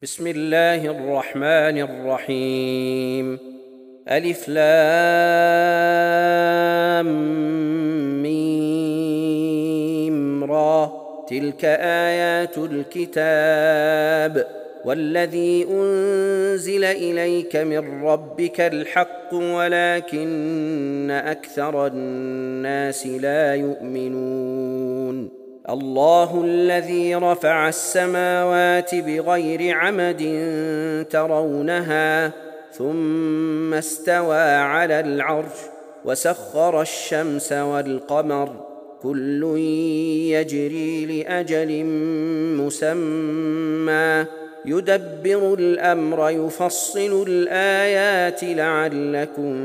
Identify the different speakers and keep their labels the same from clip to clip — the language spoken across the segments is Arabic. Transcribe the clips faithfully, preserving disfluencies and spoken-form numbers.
Speaker 1: بسم الله الرحمن الرحيم. ألف لام ميم را، تلك آيات الكتاب والذي أنزل إليك من ربك الحق ولكن أكثر الناس لا يؤمنون. الله الذي رفع السماوات بغير عمد ترونها ثم استوى على العرش وسخر الشمس والقمر كل يجري لأجل مسمى يدبر الأمر يفصل الآيات لعلكم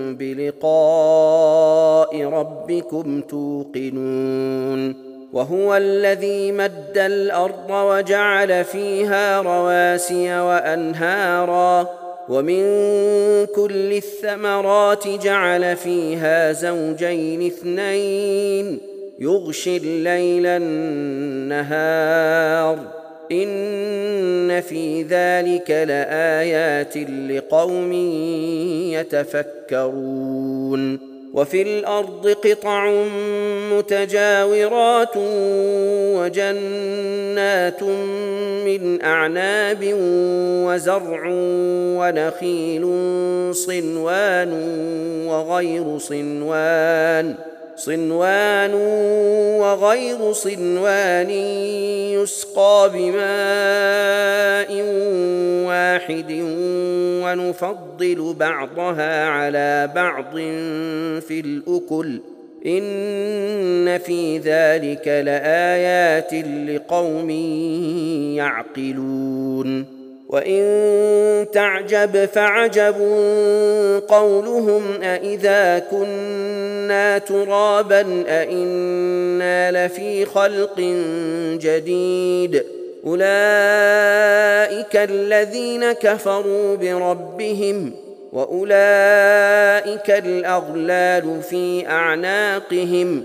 Speaker 1: بلقاء ربكم توقنون. وهو الذي مد الأرض وجعل فيها رواسي وأنهارا ومن كل الثمرات جعل فيها زوجين اثنين يغشي الليل النهار إن في ذلك لآيات لقوم يتفكرون. وفي الأرض قطع متجاورات وجنات من أعناب وزرع ونخيل صنوان وغير صنوان صنوان وغير صنوان يسقى بماء واحد ونفضل بعضها على بعض في الأكل إن في ذلك لآيات لقوم يعقلون. وإن تعجب فعجب قولهم أإذا كنا ترابا أإنا لفي خلق جديد أولئك الذين كفروا بربهم وأولئك الأغلال في أعناقهم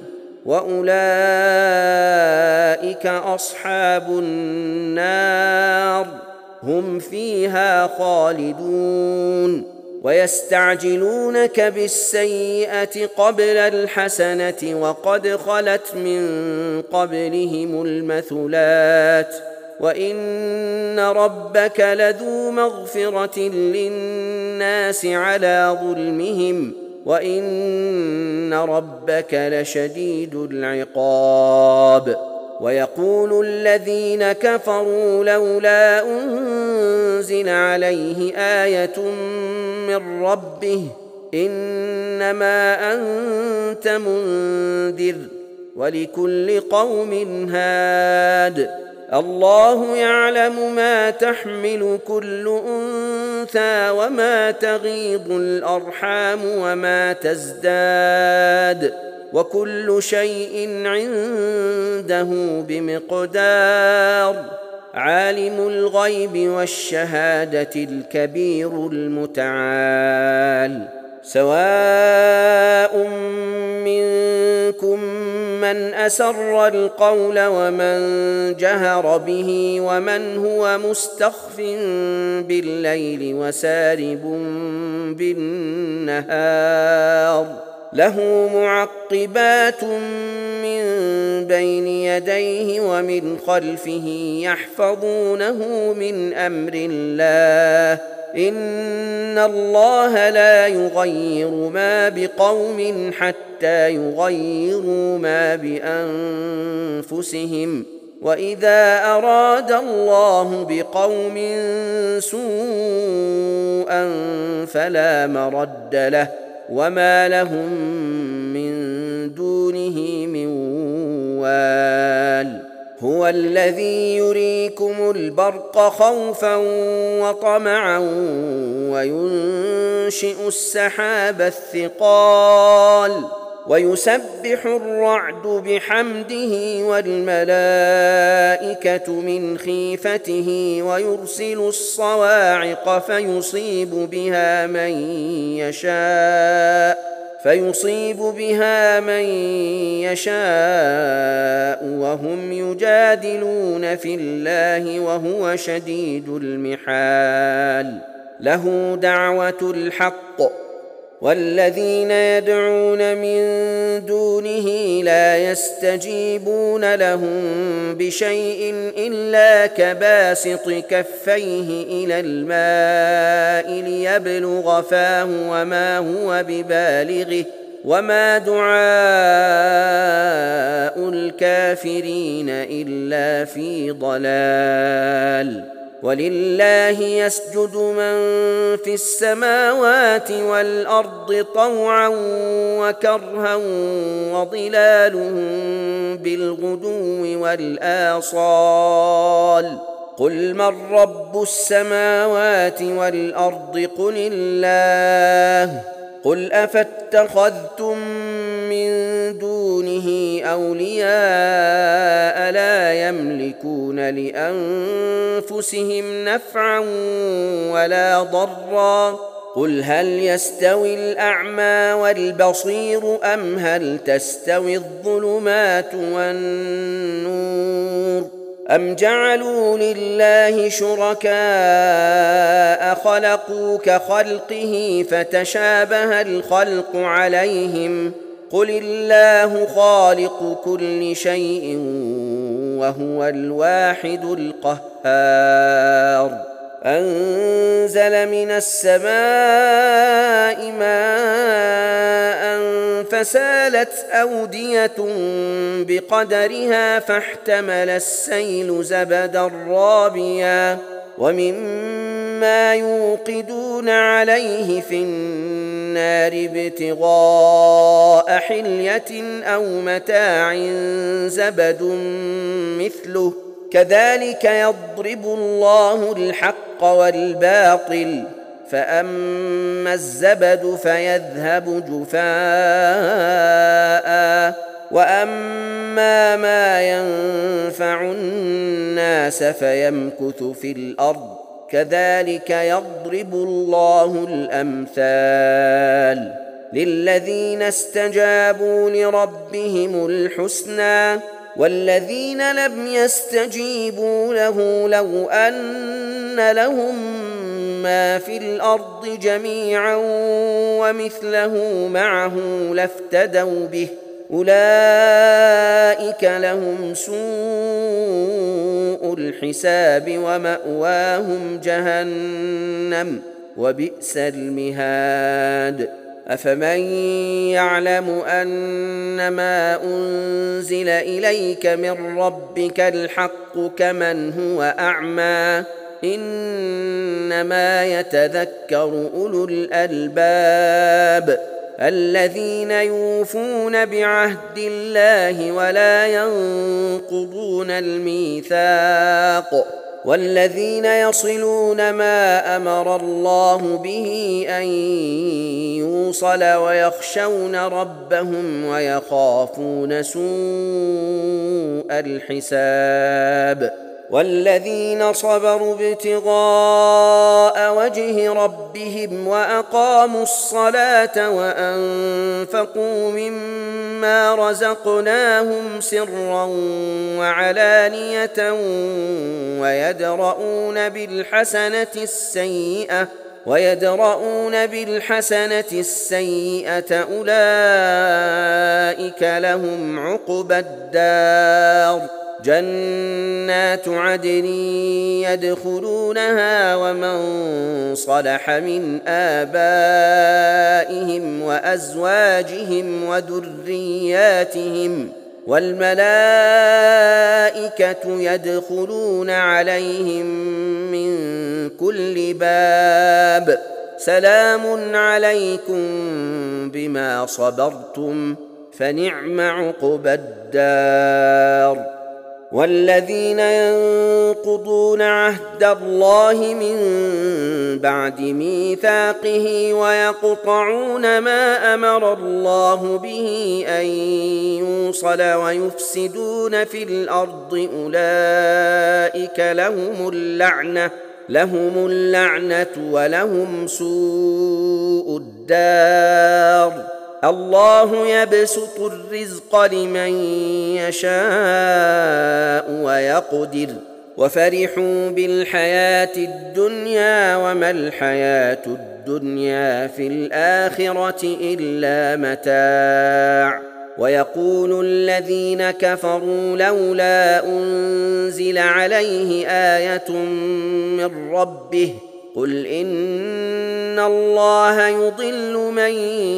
Speaker 1: وأولئك أصحاب النار هم فيها خالدون. ويستعجلونك بالسيئة قبل الحسنة وقد خلت من قبلهم المثلات وإن ربك لذو مغفرة للناس على ظلمهم وإن ربك لشديد العقاب. ويقول الذين كفروا لولا أنزل عليه آية من ربه إنما أنت منذر ولكل قوم هاد الله يعلم ما تحمل كل أنثى وما تغيض الأرحام وما تزداد وكل شيء عنده بمقدار. عالم الغيب والشهادة الكبير المتعال. سواء منكم من أسر القول ومن جهر به ومن هو مستخف بالليل وسارب بالنهار له معقبات من بين يديه ومن خلفه يحفظونه من أمر الله إن الله لا يغير ما بقوم حتى يغيروا ما بأنفسهم وإذا أراد الله بقوم سوءا فلا مرد له وما لهم من دونه من وال. هو الذي يريكم البرق خوفا وطمعا وينشئ السحاب الثقال ويسبح الرعد بحمده والملائكة من خيفته ويرسل الصواعق فيصيب بها من يشاء فيصيب بها من يشاء وهم يجادلون في الله وهو شديد المحال. له دعوة الحق والذين يدعون من دونه لا يستجيبون لهم بشيء إلا كباسط كفيه إلى الماء ليبلغ فاه وما هو ببالغه وما دعاء الكافرين إلا في ضلال. ولله يسجد من في السماوات والأرض طوعا وكرها وظلالهم بالغدو والآصال. قل من رب السماوات والأرض قل الله. قل أفاتخذتم من دونه أولياء لا يملكون لأنفسهم نفعا ولا ضرا. قل هل يستوي الأعمى والبصير أم هل تستوي الظلمات والنور أم جعلوا لله شركاء خلقوا كخلقه فتشابه الخلق عليهم. قل الله خالق كل شيء وهو الواحد القهار. أنزل من السماء ماء فسالت أودية بقدرها فاحتمل السيل زبدا رابيا ومما يوقدون عليه في النار ابتغاء حلية أو متاع زبد مثله كذلك يضرب الله الحق والباطل. فأما الزبد فيذهب جفاء وأما ما ينفع الناس فيمكث في الأرض كذلك يضرب الله الأمثال. للذين استجابوا لربهم الحسنى والذين لم يستجيبوا له لو أن لهم ما في الأرض جميعا ومثله معه لافتدوا به أولئك لهم سوء الحساب ومأواهم جهنم وبئس المهاد. أفمن يعلم أنما أنزل إليك من ربك الحق كمن هو أعمى إنما يتذكر أولو الألباب الذين يوفون بعهد الله ولا ينقضون الميثاق والذين يصلون ما أمر الله به أن يوصل ويخشون ربهم ويخافون سوء الحساب. والذين صبروا ابتغاء وجه ربهم وأقاموا الصلاة وأنفقوا مما رزقناهم سرا وعلانية ويدرؤون بالحسنة السيئة ويدرؤون بالحسنة السيئة أولئك لهم عقبى الدار جنات عدن يدخلونها ومن صلح من آبائهم وأزواجهم وذرياتهم والملائكة يدخلون عليهم من كل باب سلام عليكم بما صبرتم فنعم عقبى الدار. والذين ينقضون عهد الله من بعد ميثاقه ويقطعون ما أمر الله به أن يوصل ويفسدون في الأرض أولئك لهم اللعنة لهم اللعنة ولهم سوء الدار. الله يبسط الرزق لمن يشاء ويقدر وفرحوا بالحياة الدنيا وما الحياة الدنيا في الآخرة إلا متاع ويقول الذين كفروا لولا أنزل عليه آية من ربه قل إن الله يضل من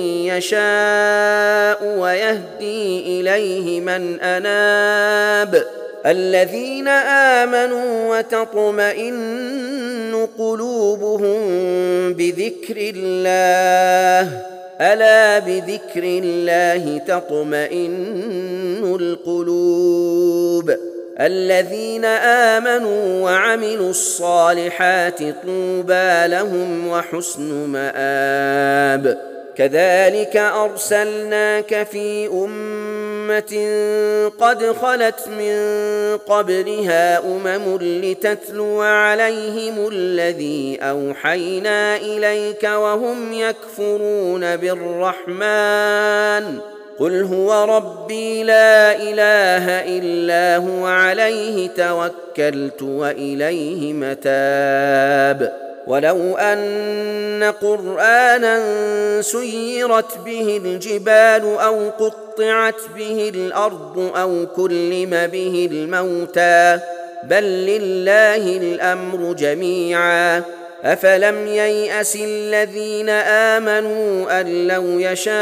Speaker 1: يشاء ويهدي إليه من أناب الذين آمنوا وتطمئن قلوبهم بذكر الله ألا بذكر الله تطمئن القلوب الذين آمنوا وعملوا الصالحات طوبى لهم وحسن مآب كذلك أرسلناك في أمة قد خلت من قبلها أمم لتتلو عليهم الذي أوحينا إليك وهم يكفرون بالرحمن قل هو ربي لا إله إلا هو عليه توكلت وإليه متاب ولو أن قرآنا سيرت به الجبال أو قطعت به الأرض أو كلم به الموتى بل لله الأمر جميعا أفلم ييأس الذين آمنوا أن لو يشاء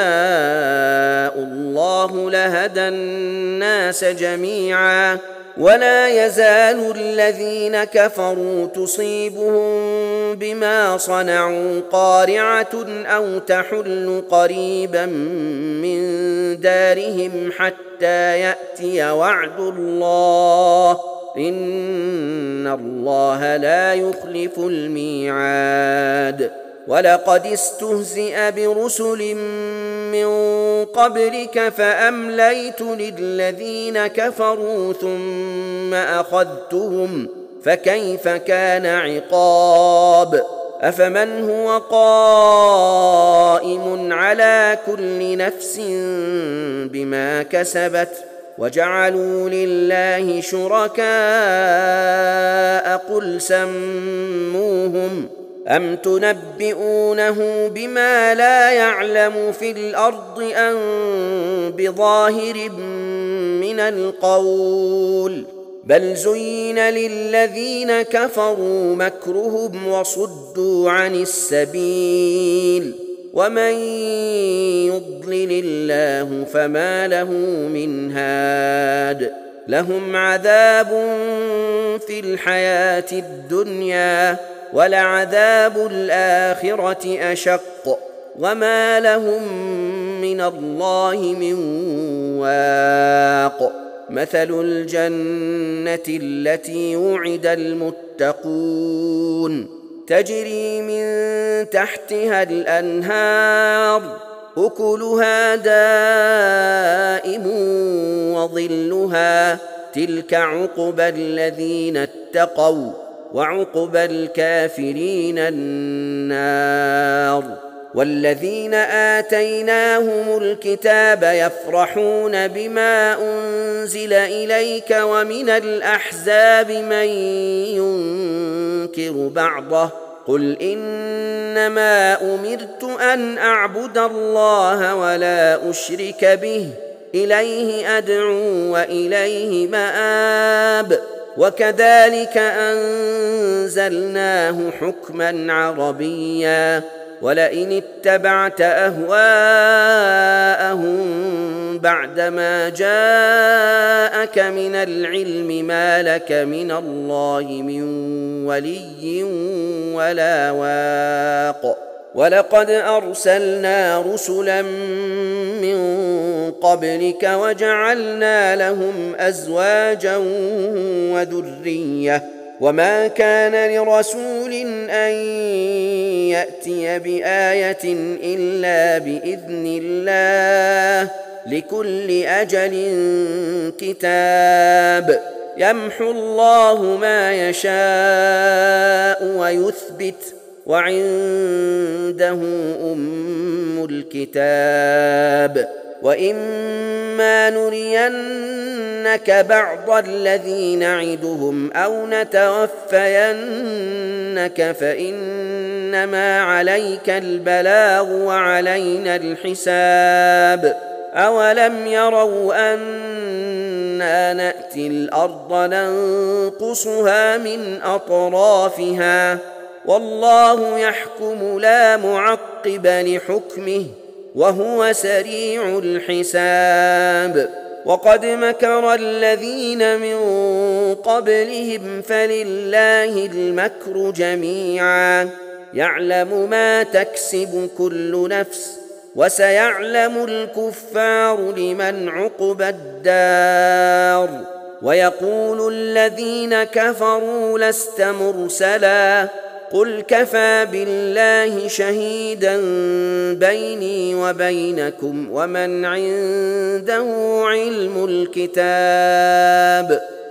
Speaker 1: الله لهدى الناس جميعا ولا يزال الذين كفروا تصيبهم بما صنعوا قارعة أو تحل قريبا من دارهم حتى يأتي وعد الله إن الله لا يخلف الميعاد ولقد استهزئ برسل من قبلك فأمليت للذين كفروا ثم أخذتهم فكيف كان عقاب أفمن هو قائم على كل نفس بما كسبت وجعلوا لله شركاء قل سموهم أم تنبئونه بما لا يعلم في الأرض أم بظاهر من القول بل زين للذين كفروا مكرهم وصدوا عن السبيل ومن يضلل الله فما له من هاد لهم عذاب في الحياة الدنيا ولعذاب الآخرة أشق وما لهم من الله من واق مثل الجنة التي وعد المتقون تجري من تحتها الأنهار أكلها دائم وظلها تلك عقبى الذين اتقوا وعقبى الكافرين النار والذين آتيناهم الكتاب يفرحون بما أنزل إليك ومن الأحزاب من ينكر بعضه قل إنما أمرت أن أعبد الله ولا أشرك به إليه أدعو وإليه مآب وكذلك أنزلناه حكما عربيا ولئن اتبعت أهواءهم بعدما جاءك من العلم ما لك من الله من ولي ولا واق ولقد أرسلنا رسلا من قبلك وجعلنا لهم أزواجا وذرية وما كان لرسول أن يأتي بآية إلا بإذن الله لكل أجل كتاب يمحو الله ما يشاء ويثبت وعنده أم الكتاب. وإما نرينك بعض الذي نعدهم أو نتوفينك فإنما عليك البلاغ وعلينا الحساب. أولم يروا أنا نأتي الأرض ننقصها من أطرافها والله يحكم لا معقب لحكمه وهو سريع الحساب. وقد مكر الذين من قبلهم فلله المكر جميعا يعلم ما تكسب كل نفس وسيعلم الكفار لمن عقبى الدار. ويقول الذين كفروا لست مرسلا قل كفى بالله شهيدا بيني وبينكم ومن عنده علم الكتاب.